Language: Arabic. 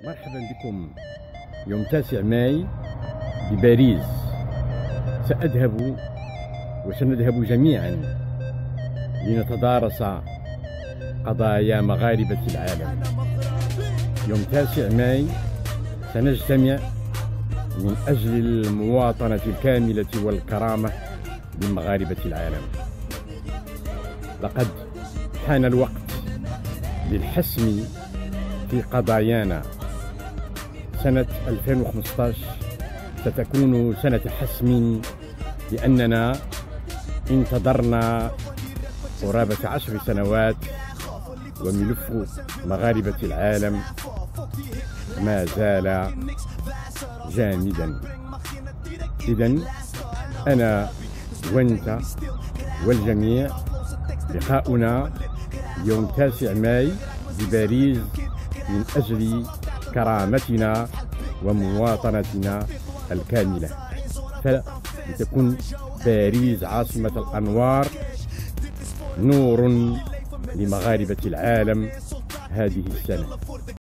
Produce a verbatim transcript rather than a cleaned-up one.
مرحبا بكم يوم تاسع ماي بباريس. سأذهب وسنذهب جميعا لنتدارس قضايا مغاربة العالم. يوم تاسع ماي سنجتمع من أجل المواطنة الكاملة والكرامة لمغاربة العالم. لقد حان الوقت للحسم في قضايانا. سنة ألفين وخمسة عشر ستكون سنة حسم، لأننا انتظرنا قرابة عشر سنوات وملف مغاربة العالم ما زال جامدا. إذن أنا وأنت والجميع لقاؤنا يوم تاسع ماي بباريس من أجل كرامتنا ومواطنتنا الكاملة، فلتكن باريس عاصمة الأنوار، نور لمغاربة العالم هذه السنة.